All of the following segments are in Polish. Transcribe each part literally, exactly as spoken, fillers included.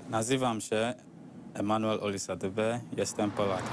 Nazywam się Emanuel Olisadebe, jestem Polakiem.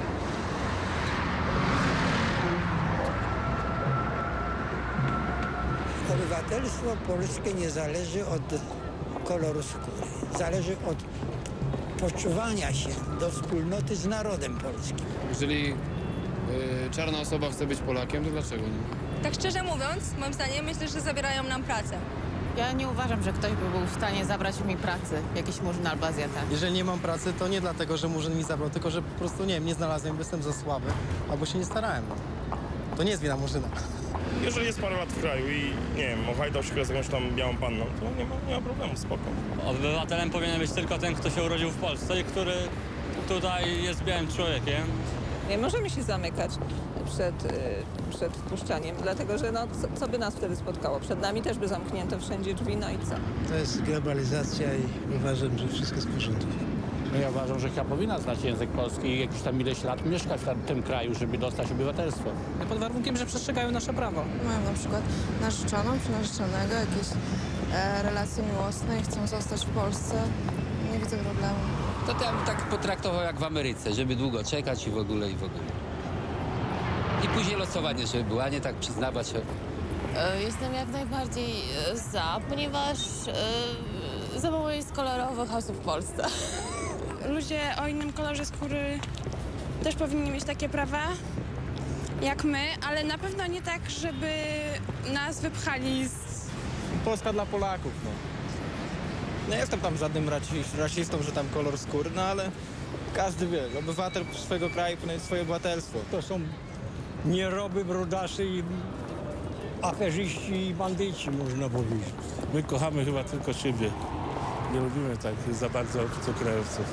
Obywatelstwo polskie nie zależy od koloru skóry. Zależy od poczuwania się do wspólnoty z narodem polskim. Jeżeli y, czarna osoba chce być Polakiem, to dlaczego nie? Tak szczerze mówiąc, moim zdaniem myślę, że zabierają nam pracę. Ja nie uważam, że ktoś by był w stanie zabrać mi pracy, jakiś murzyn albo Azjata. Jeżeli nie mam pracy, to nie dlatego, że murzyn mi zabrał, tylko że po prostu, nie wiem, nie znalazłem, bo jestem za słaby, albo się nie starałem. To nie jest wina murzyna. Jeżeli jest parę lat w kraju i, nie wiem, ohajdał się z jakąś tam białą panną, to nie ma, nie ma problemu, spoko. Obywatelem powinien być tylko ten, kto się urodził w Polsce i który tutaj jest białym człowiekiem. Nie możemy się zamykać przed, przed wpuszczaniem, dlatego że no, co, co by nas wtedy spotkało? Przed nami też by zamknięto wszędzie drzwi, no i co? To jest globalizacja i uważam, że wszystko jest w porządku. No ja uważam, że chyba powinna znać język polski i jakiś tam ileś lat mieszkać w tym kraju, żeby dostać obywatelstwo. Pod warunkiem, że przestrzegają nasze prawo. Mają na przykład narzeczoną czy narzeczonego, jakieś e, relacje miłosne i chcą zostać w Polsce. Nie widzę problemu. To ja bym tak potraktował jak w Ameryce, żeby długo czekać i w ogóle, i w ogóle. I później losowanie, żeby było, a nie tak przyznawać się. Jestem jak najbardziej za, ponieważ e, za mało jest kolorowych osób w Polsce. Ludzie o innym kolorze skóry też powinni mieć takie prawa jak my, ale na pewno nie tak, żeby nas wypchali z... Polska dla Polaków, no. Nie jestem tam żadnym rasistą, że tam kolor skóry, no ale każdy wie, obywatel swojego kraju powinien mieć swoje obywatelstwo. To są nieroby, brudaszy i aferzyści i bandyci, można powiedzieć. My kochamy chyba tylko siebie. Nie lubimy tak za bardzo obcokrajowców.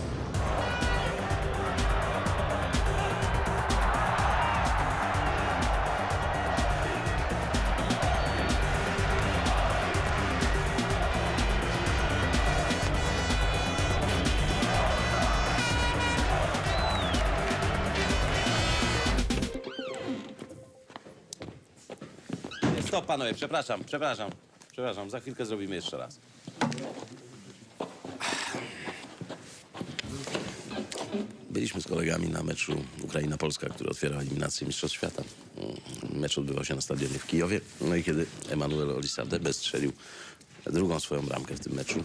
Stop, panowie, przepraszam, przepraszam, przepraszam, za chwilkę zrobimy jeszcze raz. Byliśmy z kolegami na meczu Ukraina-Polska, który otwiera eliminację Mistrzostw Świata. Mecz odbywał się na stadionie w Kijowie. No i kiedy Emanuel Olisadebe strzelił drugą swoją bramkę w tym meczu,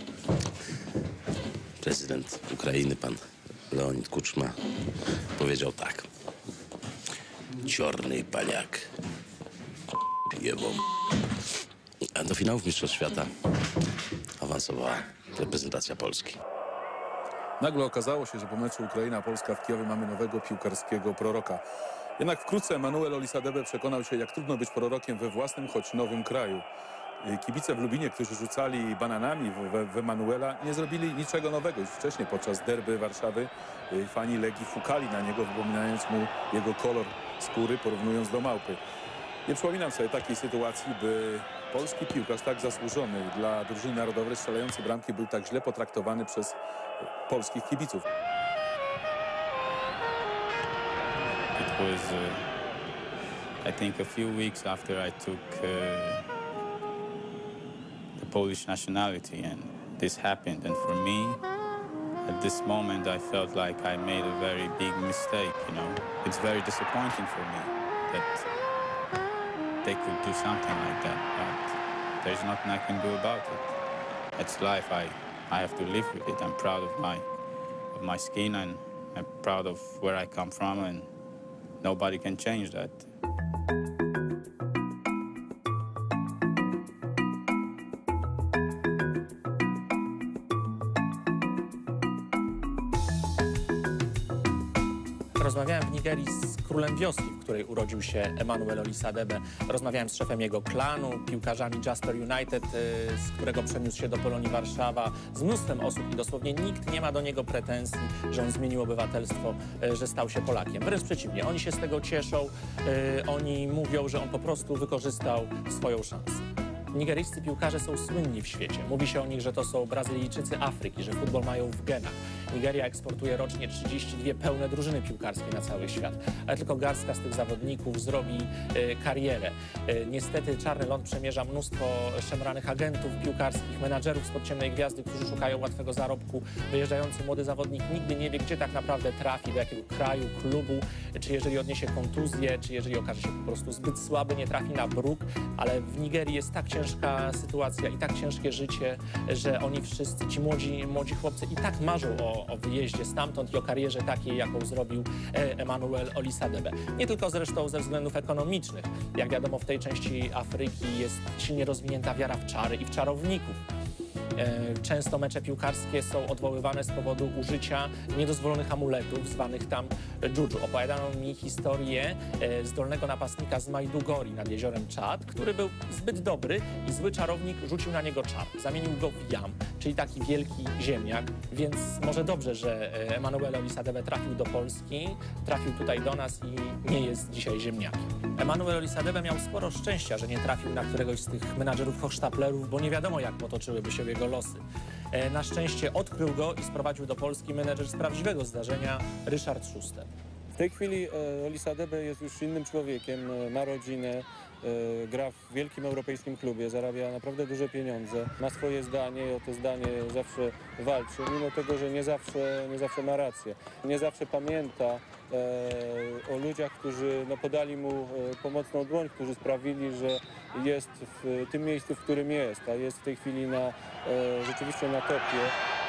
prezydent Ukrainy, pan Leonid Kuczma, powiedział tak. Czarny paniak. Jebą. A do finałów Mistrzostw Świata awansowała reprezentacja Polski. Nagle okazało się, że po meczu Ukraina-Polska w Kijowie mamy nowego piłkarskiego proroka. Jednak wkrótce Emanuel Olisadebe przekonał się, jak trudno być prorokiem we własnym, choć nowym kraju. Kibice w Lubinie, którzy rzucali bananami w, w Emanuela, nie zrobili niczego nowego. Już wcześniej podczas derby Warszawy fani Legii fukali na niego, wypominając mu jego kolor skóry, porównując do małpy. Nie przypominam sobie takiej sytuacji, by polski piłkarz tak zasłużony dla drużyny narodowej strzelający bramki był tak źle potraktowany przez polskich kibiców. It was, uh, I think, a few weeks after I took uh, the Polish nationality, and this happened. And for me, at this moment, I felt like I made a very big mistake. You know, it's very disappointing for me that they could do something like that, but there's nothing I can do about it. It's life. I, I have to live with it. I'm proud of my, of my skin, and I'm proud of where I come from, and nobody can change that. Rozmawiałem w Nigerii z królem wioski, w której urodził się Emanuel Olisadebe. Rozmawiałem z szefem jego klanu, piłkarzami Jasper United, z którego przeniósł się do Polonii Warszawa, z mnóstwem osób i dosłownie nikt nie ma do niego pretensji, że on zmienił obywatelstwo, że stał się Polakiem. Wręcz przeciwnie, oni się z tego cieszą, oni mówią, że on po prostu wykorzystał swoją szansę. Nigeryjscy piłkarze są słynni w świecie. Mówi się o nich, że to są Brazylijczycy Afryki, że futbol mają w genach. Nigeria eksportuje rocznie trzydzieści dwie pełne drużyny piłkarskie na cały świat, ale tylko garstka z tych zawodników zrobi y, karierę. Y, niestety czarny ląd przemierza mnóstwo szemranych agentów piłkarskich, menadżerów spod ciemnej gwiazdy, którzy szukają łatwego zarobku. Wyjeżdżający młody zawodnik nigdy nie wie, gdzie tak naprawdę trafi, do jakiego kraju, klubu, czy jeżeli odniesie kontuzję, czy jeżeli okaże się po prostu zbyt słaby, nie trafi na bruk, ale w Nigerii jest tak ciężka sytuacja i tak ciężkie życie, że oni wszyscy, ci młodzi, młodzi chłopcy i tak marzą o, o wyjeździe stamtąd i o karierze takiej, jaką zrobił Emmanuel Olisadebe. Nie tylko zresztą ze względów ekonomicznych. Jak wiadomo, w tej części Afryki jest silnie rozwinięta wiara w czary i w czarowników. Często mecze piłkarskie są odwoływane z powodu użycia niedozwolonych amuletów, zwanych tam dżudżu. Opowiadano mi historię zdolnego napastnika z Maiduguri nad jeziorem Czad, który był zbyt dobry i zły czarownik rzucił na niego czar. Zamienił go w jam, czyli taki wielki ziemniak, więc może dobrze, że Emmanuel Olisadebe trafił do Polski, trafił tutaj do nas i nie jest dzisiaj ziemniakiem. Emmanuel Olisadebe miał sporo szczęścia, że nie trafił na któregoś z tych menadżerów hochsztaplerów, bo nie wiadomo, jak potoczyłyby się jego losy. Na szczęście odkrył go i sprowadził do Polski menedżer z prawdziwego zdarzenia, Ryszard Schuster. W tej chwili Olisadebe jest już innym człowiekiem, ma rodzinę, gra w wielkim europejskim klubie, zarabia naprawdę duże pieniądze, ma swoje zdanie i o to zdanie zawsze walczy, mimo tego, że nie zawsze, nie zawsze ma rację. Nie zawsze pamięta e, o ludziach, którzy no, podali mu e, pomocną dłoń, którzy sprawili, że jest w tym miejscu, w którym jest, a jest w tej chwili na, e, rzeczywiście na topie.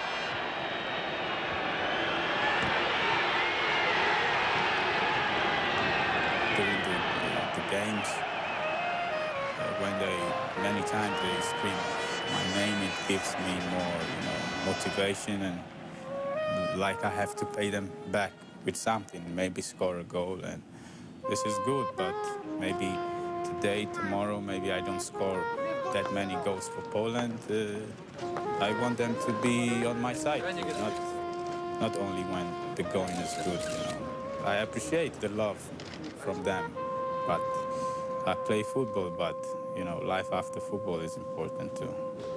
During the, the games, uh, when they, many times they scream my name, it gives me more, you know, motivation, and like I have to pay them back with something, maybe score a goal, and this is good, but maybe today, tomorrow, maybe I don't score that many goals for Poland. Uh, I want them to be on my side, not, not only when the going is good, you know. I appreciate the love from them, but I play football, but, you know, life after football is important too.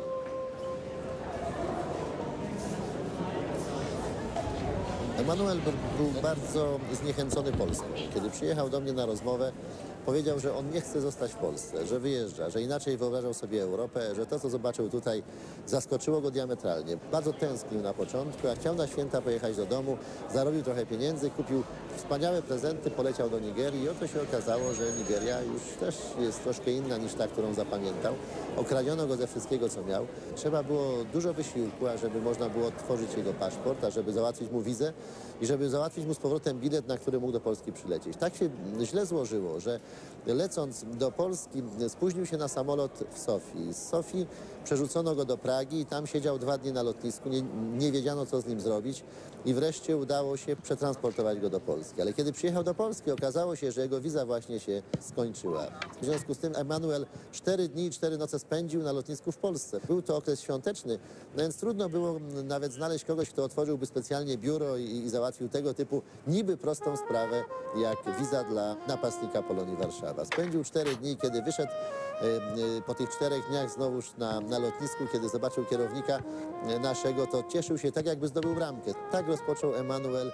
Emmanuel był bardzo zniechęcony Polską. Kiedy przyjechał do mnie na rozmowę, powiedział, że on nie chce zostać w Polsce, że wyjeżdża, że inaczej wyobrażał sobie Europę, że to, co zobaczył tutaj, zaskoczyło go diametralnie. Bardzo tęsknił na początku, a chciał na święta pojechać do domu, zarobił trochę pieniędzy, kupił wspaniałe prezenty, poleciał do Nigerii i oto się okazało, że Nigeria już też jest troszkę inna niż ta, którą zapamiętał. Okradziono go ze wszystkiego, co miał. Trzeba było dużo wysiłku, ażeby można było otworzyć jego paszport, ażeby załatwić mu wizę i żeby załatwić mu z powrotem bilet, na który mógł do Polski przylecieć. Tak się źle złożyło, że lecąc do Polski spóźnił się na samolot w Sofii. Z Sofii przerzucono go do Pragi i tam siedział dwa dni na lotnisku, nie, nie wiedziano, co z nim zrobić i wreszcie udało się przetransportować go do Polski. Ale kiedy przyjechał do Polski, okazało się, że jego wiza właśnie się skończyła. W związku z tym Emmanuel cztery dni i cztery noce spędził na lotnisku w Polsce. Był to okres świąteczny, no więc trudno było nawet znaleźć kogoś, kto otworzyłby specjalnie biuro i, i załatwił tego typu niby prostą sprawę, jak wiza dla napastnika Polonii Warszawa. Spędził cztery dni, kiedy wyszedł e, e, po tych czterech dniach znowuż na, na lotnisku, kiedy zobaczył kierownika e, naszego, to cieszył się tak, jakby zdobył bramkę. Tak rozpoczął Emmanuel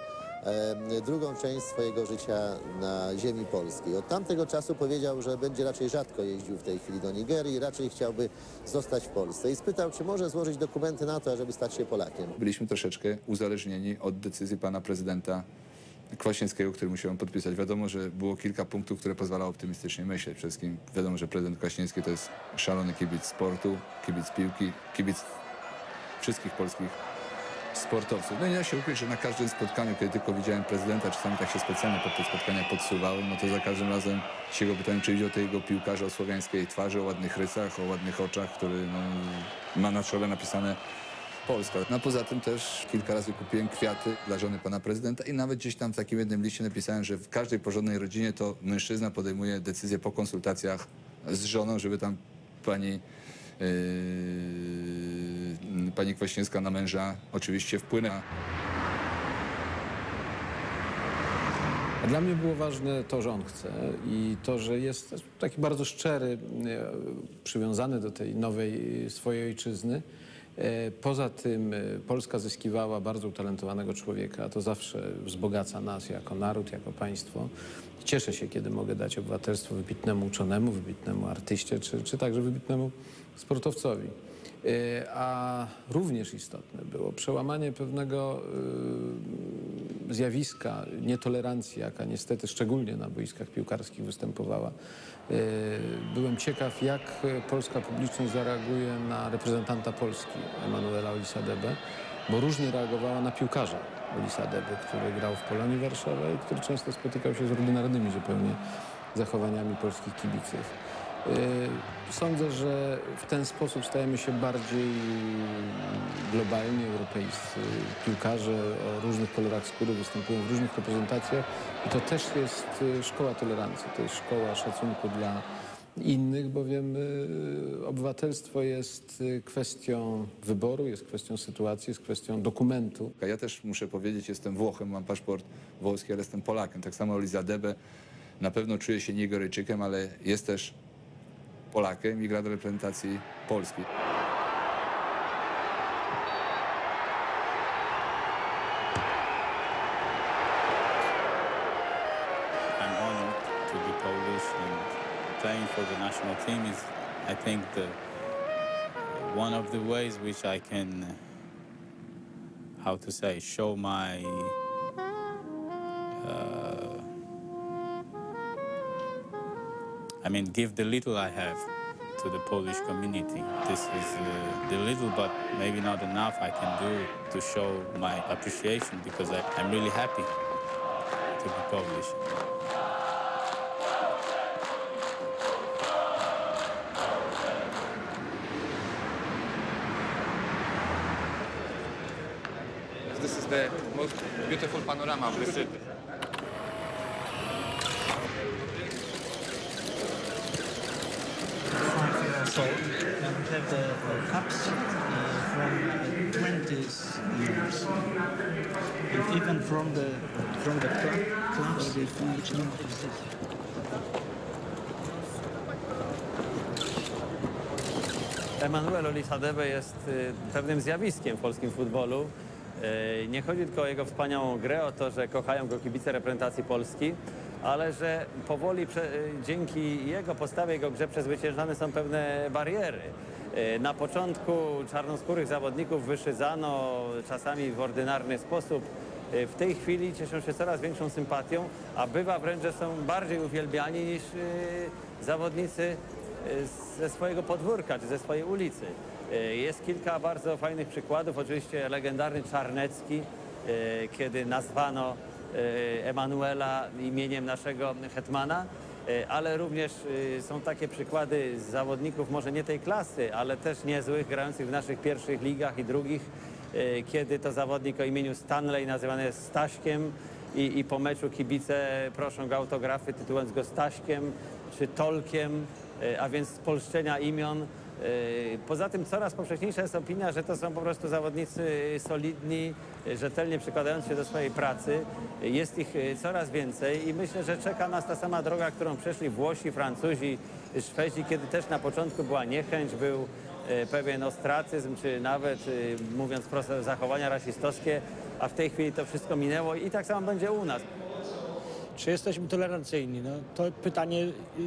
e, drugą część swojego życia na ziemi polskiej. Od tamtego czasu powiedział, że będzie raczej rzadko jeździł w tej chwili do Nigerii, raczej chciałby zostać w Polsce i spytał, czy może złożyć dokumenty na to, żeby stać się Polakiem. Byliśmy troszeczkę uzależnieni od decyzji pana prezydenta Kwaśniewskiego, który musiał podpisać. Wiadomo, że było kilka punktów, które pozwalały optymistycznie myśleć. Przede wszystkim wiadomo, że prezydent Kwaśniewski to jest szalony kibic sportu, kibic piłki, kibic wszystkich polskich sportowców. No i ja się ukryć, że na każdym spotkaniu, kiedy tylko widziałem prezydenta, czasami tak się specjalnie pod te spotkania podsuwałem, no to za każdym razem się go pytałem, czy widział tego piłkarza o słowiańskiej twarzy, o ładnych rysach, o ładnych oczach, który no, ma na czole napisane Polska. No poza tym też kilka razy kupiłem kwiaty dla żony pana prezydenta i nawet gdzieś tam w takim jednym liście napisałem, że w każdej porządnej rodzinie to mężczyzna podejmuje decyzję po konsultacjach z żoną, żeby tam pani yy, pani Kwaśniewska na męża oczywiście wpłynęła. Dla mnie było ważne to, że on chce i to, że jest taki bardzo szczery, przywiązany do tej nowej swojej ojczyzny Poza tym Polska zyskiwała bardzo utalentowanego człowieka. To zawsze wzbogaca nas jako naród, jako państwo. Cieszę się, kiedy mogę dać obywatelstwo wybitnemu uczonemu, wybitnemu artyście, czy, czy także wybitnemu sportowcowi. A również istotne było przełamanie pewnego zjawiska nietolerancji, jaka niestety szczególnie na boiskach piłkarskich występowała. Byłem ciekaw, jak polska publiczność zareaguje na reprezentanta Polski, Emanuela Olisadebe, bo różnie reagowała na piłkarza Olisadebe, który grał w Polonii Warszawa i który często spotykał się z ordynarnymi zupełnie zachowaniami polskich kibiców. Sądzę, że w ten sposób stajemy się bardziej globalni, europejscy. Piłkarze o różnych kolorach skóry występują w różnych reprezentacjach i to też jest szkoła tolerancji, to jest szkoła szacunku dla innych, bowiem obywatelstwo jest kwestią wyboru, jest kwestią sytuacji, jest kwestią dokumentu. Ja też muszę powiedzieć, jestem Włochem, mam paszport włoski, ale jestem Polakiem. Tak samo Olisadebe na pewno czuje się Nigeryjczykiem, ale jest też Polakiem i gra do reprezentacji Polski. I'm honored to be Polish and playing for the national team is, I think, the one of the ways which I can, how to say, show my uh, I mean, give the little I have to the Polish community. This is uh, the little, but maybe not enough I can do to show my appreciation because I, I'm really happy to be Polish. This is the most beautiful panorama of the city. Old, and we have the uh, cups uh, from twenties years, and even from the from the club clubs they each one of this. Emanuel Olisadebe jest pewnym zjawiskiem w polskim futbolu. Nie chodzi tylko o jego wspaniałą grę, o to, że kochają go kibice reprezentacji Polski, ale że powoli prze, dzięki jego postawie, jego grze przezwyciężane są pewne bariery. Na początku czarnoskórych zawodników wyszydzano czasami w ordynarny sposób. W tej chwili cieszą się coraz większą sympatią, a bywa wręcz, że są bardziej uwielbiani niż zawodnicy ze swojego podwórka czy ze swojej ulicy. Jest kilka bardzo fajnych przykładów. Oczywiście legendarny Czarnecki, kiedy nazwano Emanuela imieniem naszego hetmana, ale również są takie przykłady zawodników może nie tej klasy, ale też niezłych, grających w naszych pierwszych ligach i drugich, kiedy to zawodnik o imieniu Stanley nazywany jest Staśkiem i, i po meczu kibice proszą go o autografy, tytułując go Staśkiem czy Tolkiem, a więc spolszczenia imion. Poza tym coraz powszechniejsza jest opinia, że to są po prostu zawodnicy solidni, rzetelnie przykładający się do swojej pracy. Jest ich coraz więcej i myślę, że czeka nas ta sama droga, którą przeszli Włosi, Francuzi, Szwedzi, kiedy też na początku była niechęć, był pewien ostracyzm, czy nawet, mówiąc prosto, zachowania rasistowskie, a w tej chwili to wszystko minęło i tak samo będzie u nas. Czy jesteśmy tolerancyjni? No, to pytanie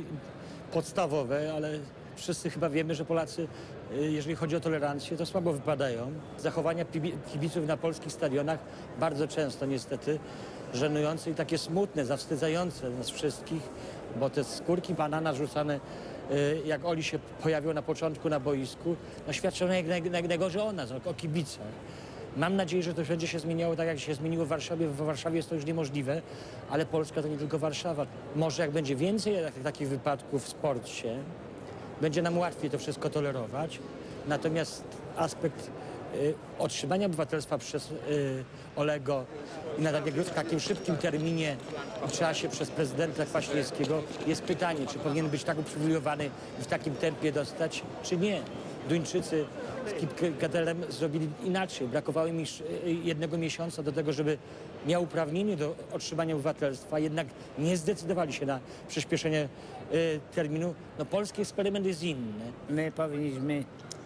podstawowe, ale wszyscy chyba wiemy, że Polacy, jeżeli chodzi o tolerancję, to słabo wypadają. Zachowania kibiców na polskich stadionach bardzo często niestety żenujące i takie smutne, zawstydzające nas wszystkich, bo te skórki banana rzucane, jak Oli się pojawił na początku na boisku, no świadczą jak naj, naj, najgorzej o nas, o kibicach. Mam nadzieję, że to będzie się zmieniało tak, jak się zmieniło w Warszawie. W Warszawie jest to już niemożliwe, ale Polska to nie tylko Warszawa. Może jak będzie więcej takich wypadków w sporcie, będzie nam łatwiej to wszystko tolerować. Natomiast aspekt y, otrzymania obywatelstwa przez y, Olego i na takim, takim szybkim terminie w czasie przez prezydenta Kwaśniewskiego jest pytanie, czy powinien być tak uprzywilejowany i w takim tempie dostać, czy nie. Duńczycy z Kipketelem zrobili inaczej. Brakowało im jednego miesiąca do tego, żeby miał uprawnienie do otrzymania obywatelstwa, jednak nie zdecydowali się na przyspieszenie y, terminu. No, polski eksperyment jest inny. My powinniśmy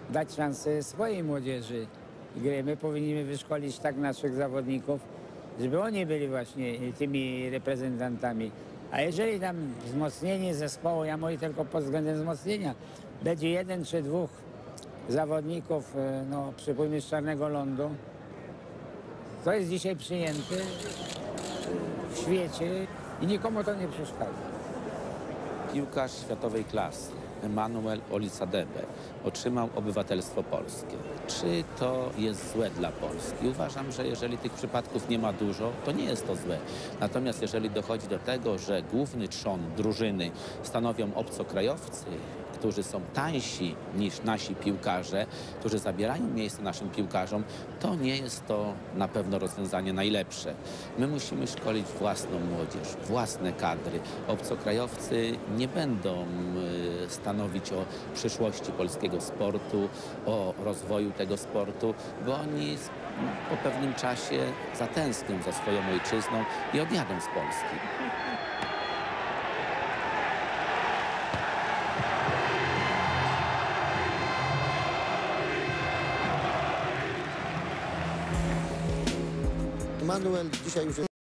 dać szansę swojej młodzieży gry. My powinniśmy wyszkolić tak naszych zawodników, żeby oni byli właśnie tymi reprezentantami. A jeżeli tam wzmocnienie zespołu, ja mówię tylko pod względem wzmocnienia, będzie jeden czy dwóch zawodników, no przypójmy z Czarnego Lądu, to jest dzisiaj przyjęty w świecie i nikomu to nie przeszkadza. Piłkarz światowej klasy Emmanuel Olisadebe otrzymał obywatelstwo polskie. Czy to jest złe dla Polski? Uważam, że jeżeli tych przypadków nie ma dużo, to nie jest to złe. Natomiast jeżeli dochodzi do tego, że główny trzon drużyny stanowią obcokrajowcy, którzy są tańsi niż nasi piłkarze, którzy zabierają miejsce naszym piłkarzom, to nie jest to na pewno rozwiązanie najlepsze. My musimy szkolić własną młodzież, własne kadry. Obcokrajowcy nie będą stanowić o przyszłości polskiego sportu, o rozwoju tego sportu, bo oni po pewnym czasie zatęsknią za swoją ojczyzną i odjadą z Polski. Emmanuel dzisiaj już jest